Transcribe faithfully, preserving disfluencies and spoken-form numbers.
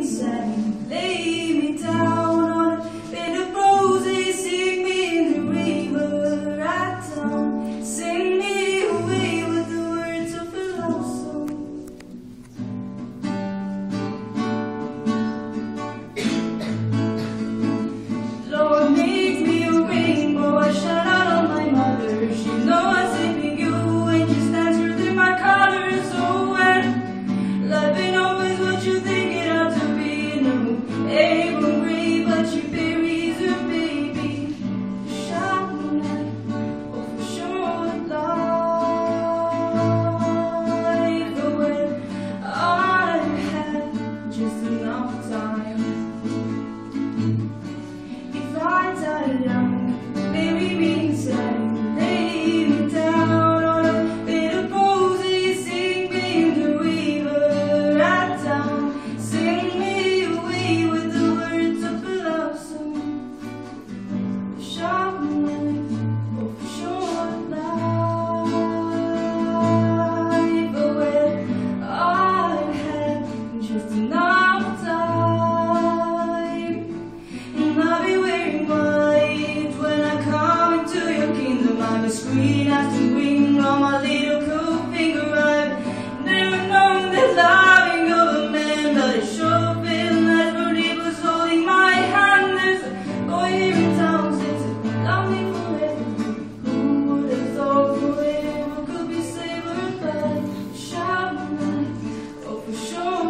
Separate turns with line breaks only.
sang, lay me down on a bed of roses, sing me in the river right down, sing me away with the words of a love song. Lord, make me a rainbow, I shout out on my mother, she knows I'm sleeping you, and you stand through my colors. So when life ain't always what you think it ought to be, no, ain't gonna breathe, but she buries her baby. Shout me night of a short life, but when I had just enough time. If I die young, bury me inside, lay me down on a bed of roses, sing me in the river right down, sing me away with the words of a love song. Sharp night of a short life, but when I had just enough time, and I'll be wearing white when I come into your kingdom. I'm a screen after ring on my little cool finger. I've never known the loving of a man, but it sure feels nice when he was holding my hand. There's a boy here in town says it, love me forever. Who would have thought forever could be savored by a sharp night of a short